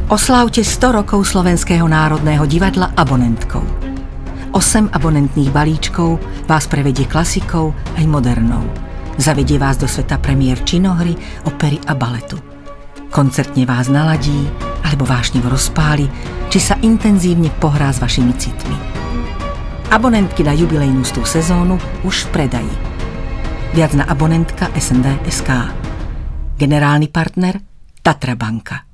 Oslávte 100 rokov Slovenského národného divadla abonentkou. 8 abonentných balíčkov vás prevedie klasikou aj modernou. Zavedie vás do sveta premiér činohry, opery a baletu. Koncertne vás naladí, alebo vášnivo rozpáli, či sa intenzívne pohrá s vašimi citmi. Abonentky na jubilejnú 100. sezónu už v predaji. Viac na abonentka.snd.sk. Generálny partner Tatra banka.